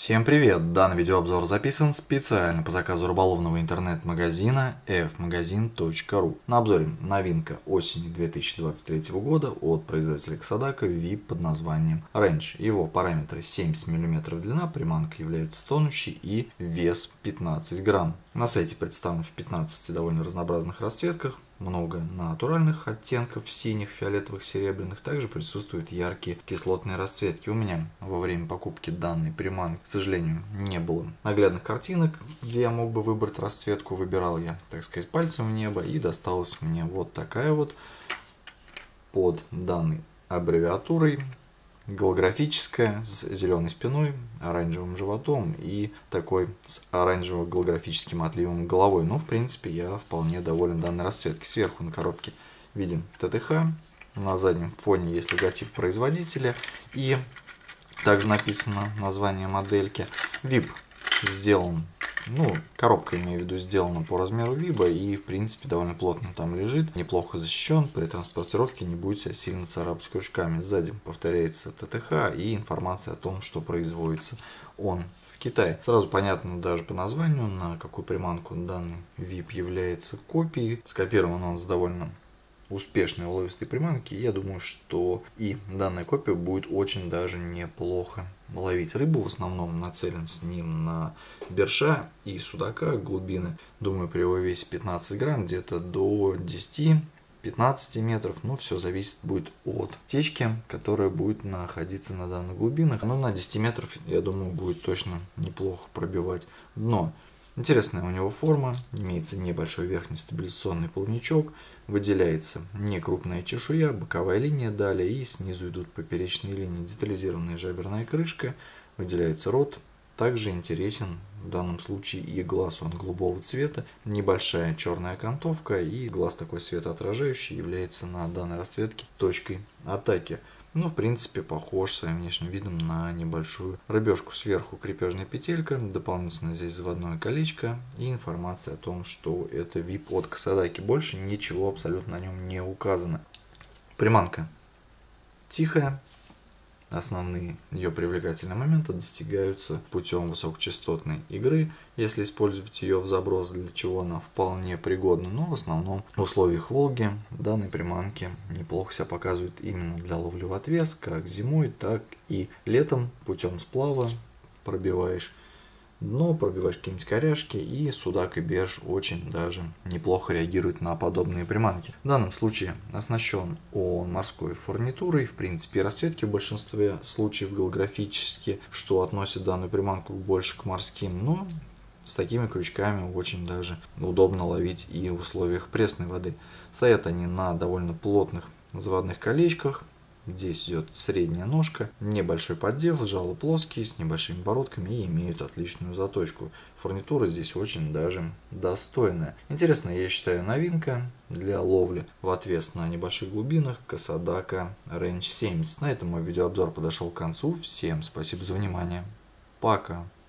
Всем привет! Данный видеообзор записан специально по заказу рыболовного интернет-магазина fmagazin.ru. На обзоре новинка осени 2023 года от производителя Касадака VIP под названием Range. Его параметры 70 мм длина, приманка является тонущей и вес 15 грамм. На сайте представлен в 15 довольно разнообразных расцветках. Много натуральных оттенков синих, фиолетовых, серебряных. Также присутствуют яркие кислотные расцветки. У меня во время покупки данной приманки, к сожалению, не было наглядных картинок, где я мог бы выбрать расцветку. Выбирал я, так сказать, пальцем в небо, и досталась мне вот такая вот под данной аббревиатурой. Голографическая, с зеленой спиной, оранжевым животом и такой с оранжево-голографическим отливом головой. Ну, в принципе, я вполне доволен данной расцветкой. Сверху на коробке видим ТТХ, на заднем фоне есть логотип производителя и также написано название модельки. VIP сделан, коробка, имею в виду, сделана по размеру виба и, в принципе, довольно плотно там лежит, неплохо защищен, при транспортировке не будет себя сильно царапать крючками. Сзади повторяется ТТХ и информация о том, что производится он в Китае. Сразу понятно даже по названию, на какую приманку данный VIP является копией. Скопирован он с довольно успешной уловистой приманки. Я думаю, что и данная копия будет очень даже неплохо ловить рыбу. В основном нацелен с ним на берша и судака глубины. Думаю, при его весе 15 грамм где-то до 10-15 метров. Все зависит будет от течки, которая будет находиться на данных глубинах. На 10 метров, я думаю, будет точно неплохо пробивать дно. Интересная у него форма, имеется небольшой верхний стабилизационный плавничок, выделяется некрупная чешуя, боковая линия далее и снизу идут поперечные линии, детализированная жаберная крышка, выделяется рот. Также интересен в данном случае и глаз, он голубого цвета, небольшая черная окантовка и глаз такой светоотражающий является на данной расцветке точкой атаки. В принципе, похож своим внешним видом на небольшую рыбешку. Сверху крепежная петелька, дополнительно здесь заводное колечко и информация о том, что это VIP от Касадаки. Больше ничего абсолютно на нем не указано. Приманка тихая. Основные ее привлекательные моменты достигаются путем высокочастотной игры, если использовать ее в заброс, для чего она вполне пригодна. Но в основном в условиях Волги данные приманки неплохо себя показывают именно для ловли в отвес, как зимой, так и летом. Путем сплава пробиваешь дно, пробиваешь какие-нибудь коряшки, и судак и берж очень даже неплохо реагируют на подобные приманки. В данном случае оснащен он морской фурнитурой, в принципе, расцветки в большинстве случаев голографические, что относит данную приманку больше к морским, но с такими крючками очень даже удобно ловить и в условиях пресной воды. Стоят они на довольно плотных заводных колечках. Здесь идет средняя ножка, небольшой поддев, жало плоские, с небольшими бородками и имеют отличную заточку. Фурнитура здесь очень даже достойная. Интересная, я считаю, новинка для ловли в отвес на небольших глубинах Касадака Range 70. На этом мой видеообзор подошел к концу. Всем спасибо за внимание. Пока.